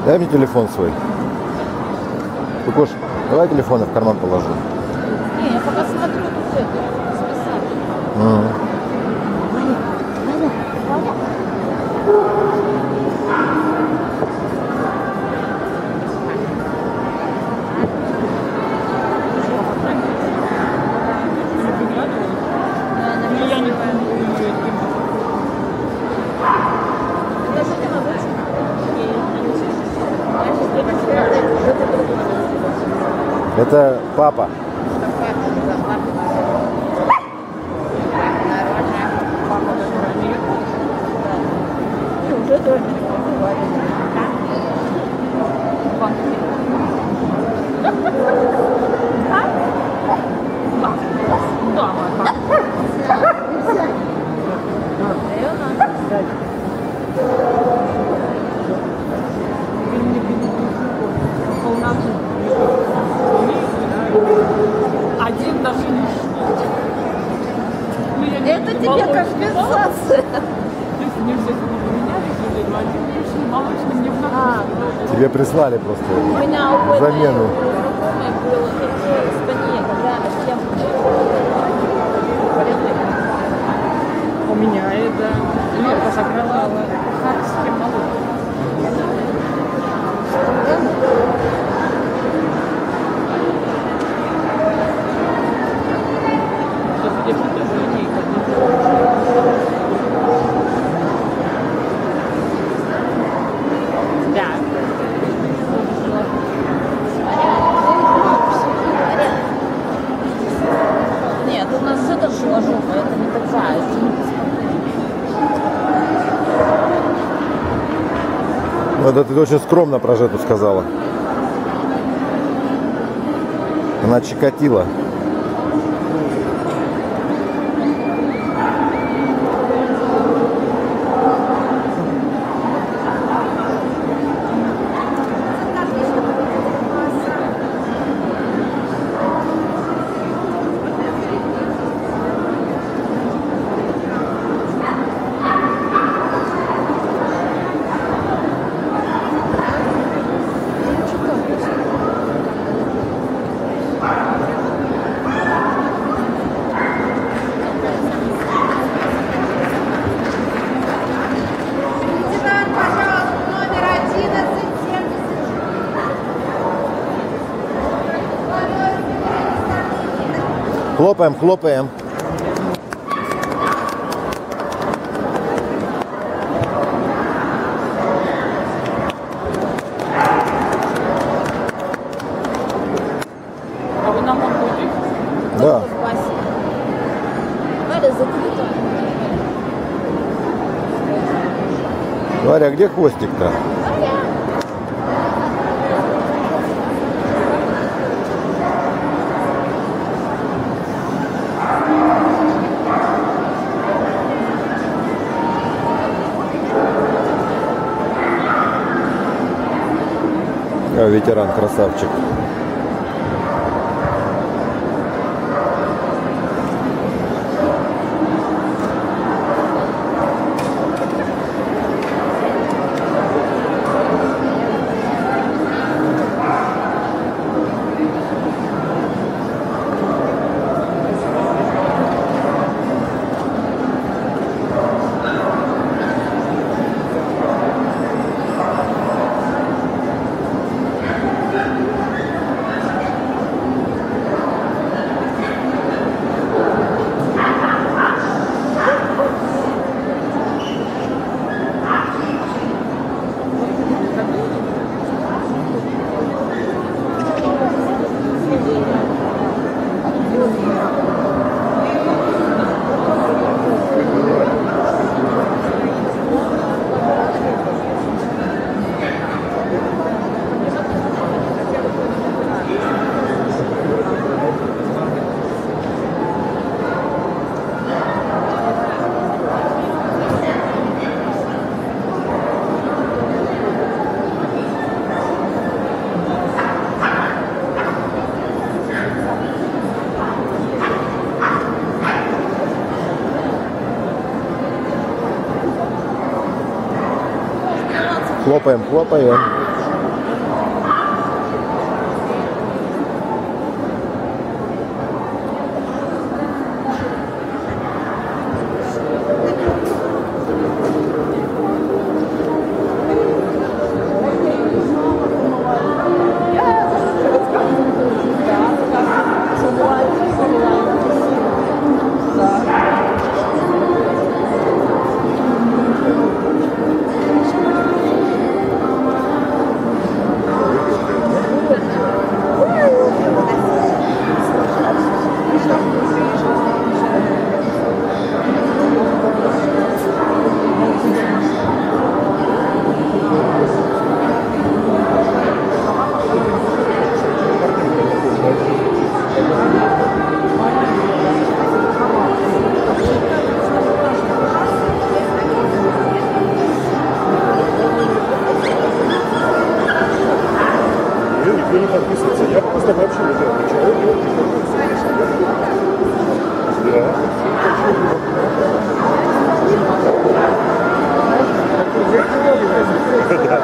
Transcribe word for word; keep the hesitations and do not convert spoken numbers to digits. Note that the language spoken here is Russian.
Дай мне телефон свой. Кукуш, давай телефон я в карман положу. Не, я пока смотрю тут это, списать. Mm. Это папа. Один даже не Это тебе компенсация. Если не все поменяли, то один лишний молочный мне в А, Тебе прислали просто у меня у этой замену. знакомой был Испания, когда с кем поменяет, да. Лерка заказала. С кем молочный. Где тоже линейка. Да. Нет, у нас это шелажовка, это не такая. Это не... Вот это ты очень скромно про Жету сказала. Она Чикатило. Хлопаем, хлопаем. А вы на мон будете? Да. Варя закрыта. Варя, а где хвостик-то? А, ветеран, красавчик. Хлопаем, хлопаем. подписываться. Я просто вообще не знаю, человек не подписывается. Да.